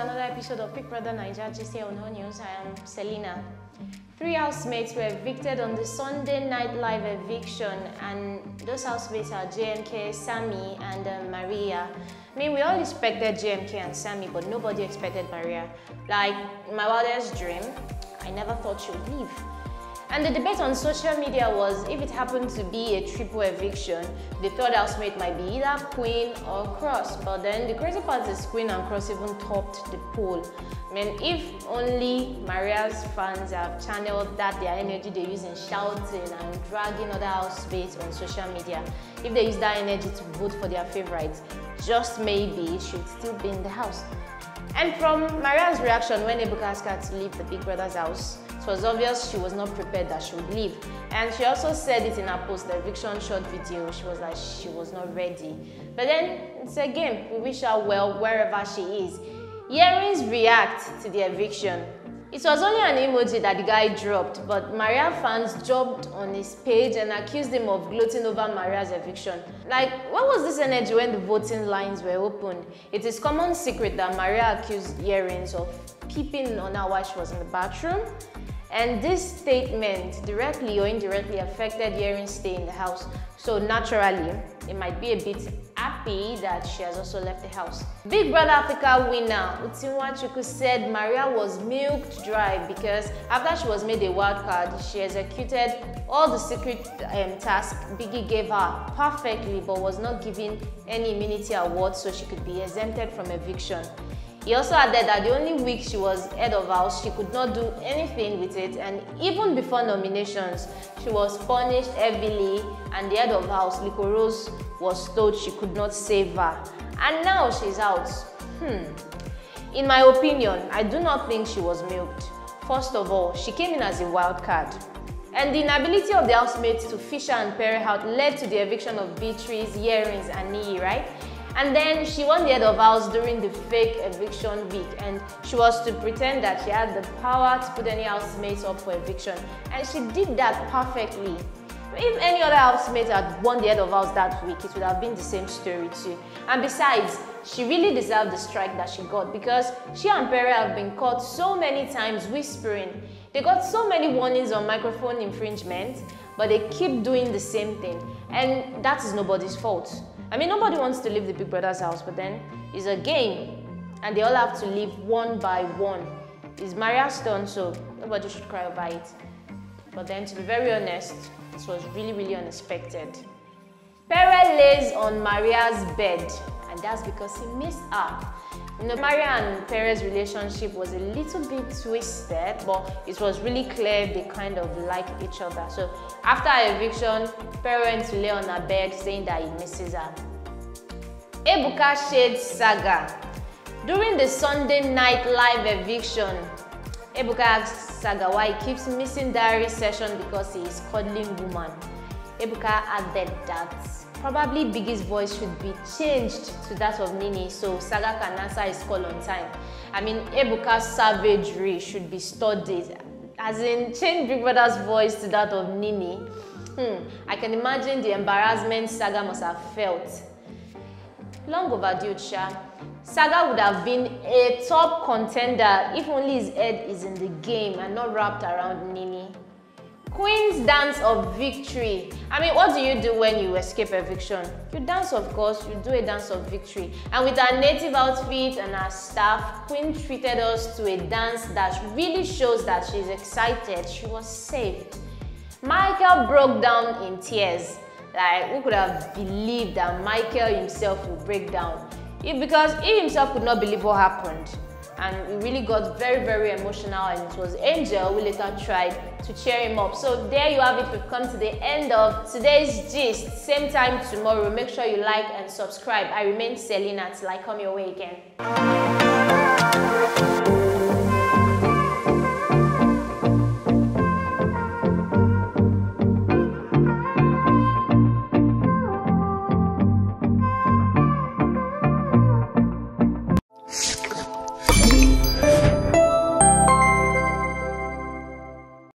another episode of Big Brother Naija GC on Her News. I am Selina. 3 housemates were evicted on the Sunday night live eviction, and those housemates are JMK, Sammy, and Maria. I mean, we all expected JMK and Sammy, but nobody expected Maria. Like, my wildest dream, I never thought she would leave. And the debate on social media was if it happened to be a triple eviction, the third housemate might be either Queen or Cross. But then the crazy part is Queen and Cross even topped the poll. I mean, if only Maria's fans have channeled their energy they use in shouting and dragging other housemates on social media, if they use that energy to vote for their favorites, just maybe she would still be in the house. And from Maria's reaction when Ebuka asked her to leave the Big Brother's house, it was obvious she was not prepared that she would leave. And she also said it in her post, the eviction short video. She was like, she was not ready. But then, it's a game. We wish her well wherever she is. Earrings react to the eviction. It was only an emoji that the guy dropped, but Maria fans jumped on his page and accused him of gloating over Maria's eviction. Like, what was this energy when the voting lines were opened? It is common secret that Maria accused Earrings of peeping on her while she was in the bathroom. And this statement directly or indirectly affected Earrings' stay in the house. So naturally, it might be a bit happy that she has also left the house. Big Brother Africa winner Utimwa Chuku said Maria was milked dry because after she was made a wild card, she executed all the secret tasks Biggie gave her perfectly, but was not given any immunity award so she could be exempted from eviction. He also added that the only week she was head of house, she could not do anything with it, and even before nominations, she was punished heavily, and the head of house, Liko Rose, was told she could not save her. And now she's out. In my opinion, I do not think she was milked. First of all, she came in as a wild card. And the inability of the housemates to fish her and pair out led to the eviction of Beatrice, Earrings, and Nii, right? And then she won the head of house during the fake eviction week, and she was to pretend that she had the power to put any housemates up for eviction, and she did that perfectly. If any other housemate had won the head of house that week, it would have been the same story too. And besides, she really deserved the strike that she got because she and Perry have been caught so many times whispering. They got so many warnings on microphone infringement, but they keep doing the same thing, and that is nobody's fault. I mean, nobody wants to leave the Big Brother's house, but then it's a game, and they all have to leave one by one. It's Maria's turn, so nobody should cry over it. But then, to be very honest, this was really, really unexpected. Perez lays on Maria's bed, and that's because he missed her. You know, Maria and Perez's relationship was a little bit twisted, but it was really clear they kind of like each other. So after her eviction, Perez went to lay on her bed saying that he misses her. Ebuka shade saga. During the Sunday night live eviction, Ebuka asked Saga why he keeps missing diary session because he is cuddling woman. Ebuka added that probably Biggie's voice should be changed to that of Nini so Saga can answer his call on time. I mean, Ebuka's savagery should be studied. As in, change Big Brother's voice to that of Nini. I can imagine the embarrassment Saga must have felt. Long overdue, Sha. Saga would have been a top contender if only his head is in the game and not wrapped around Nini. Queen's dance of victory. I mean, what do you do when you escape eviction? You dance, of course. You do a dance of victory. And with her native outfit and her staff, Queen treated us to a dance that really shows that she's excited. She was saved. Michael broke down in tears. Like, who could have believed that Michael himself would break down? Because he himself could not believe what happened. And he really got very, very emotional, and it was Angel who later tried to cheer him up. So there you have it. We've come to the end of today's gist. Same time tomorrow. Make sure you like and subscribe. I remain Selina till I come your way again.